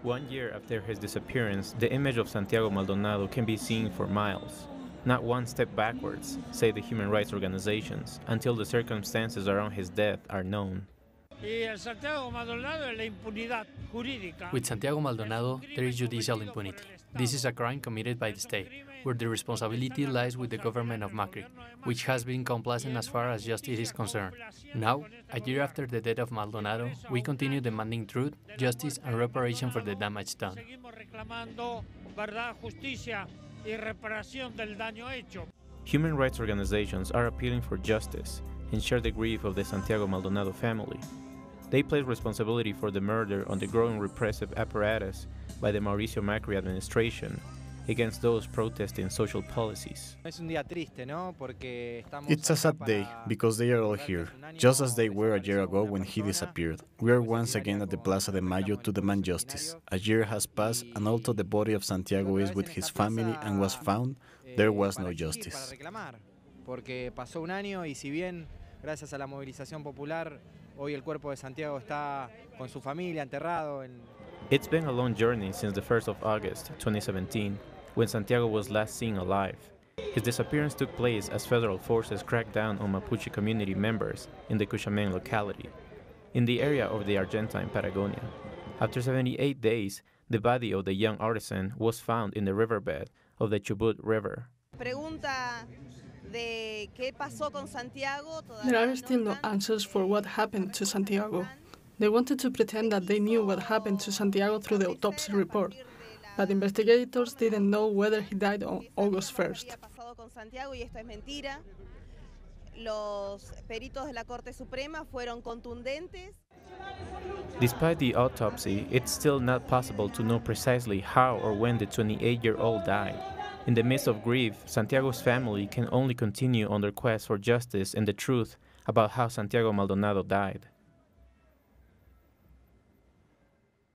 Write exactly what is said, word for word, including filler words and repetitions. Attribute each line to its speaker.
Speaker 1: One year after his disappearance, the image of Santiago Maldonado can be seen for miles. Not one step backwards, say the human rights organizations, until the circumstances around his death are known.
Speaker 2: With Santiago Maldonado, there is judicial impunity. This is a crime committed by the state, where the responsibility lies with the government of Macri, which has been complacent as far as justice is concerned. Now, a year after the death of Maldonado, we continue demanding truth, justice, and reparation for the damage done.
Speaker 1: Human rights organizations are appealing for justice and share the grief of the Santiago Maldonado family. They place responsibility for the murder on the growing repressive apparatus by the Mauricio Macri administration against those protesting social policies.
Speaker 3: It's a sad day, because they are all here, just as they were a year ago when he disappeared. We are once again at the Plaza de Mayo to demand justice. A year has passed, and although the body of Santiago is with his family and was found, there was no justice.
Speaker 4: Porque pasó un año y si bien, gracias a la movilización popular, hoy el cuerpo de Santiago está con su familia enterrado en...
Speaker 1: It's been a long journey since the first of August twenty seventeen, when Santiago was last seen alive. His disappearance took place as federal forces cracked down on Mapuche community members in the Cuchamen locality, in the area of the Argentine Patagonia. After seventy-eight days, the body of the young artisan was found in the riverbed of the Chubut River.
Speaker 5: There are still no answers for what happened to Santiago. They wanted to pretend that they knew what happened to Santiago through the autopsy report, but investigators didn't know whether he died on August first.
Speaker 1: Despite the autopsy, it's still not possible to know precisely how or when the twenty-eight-year-old died. In the midst of grief, Santiago's family can only continue on their quest for justice and the truth about how Santiago Maldonado died.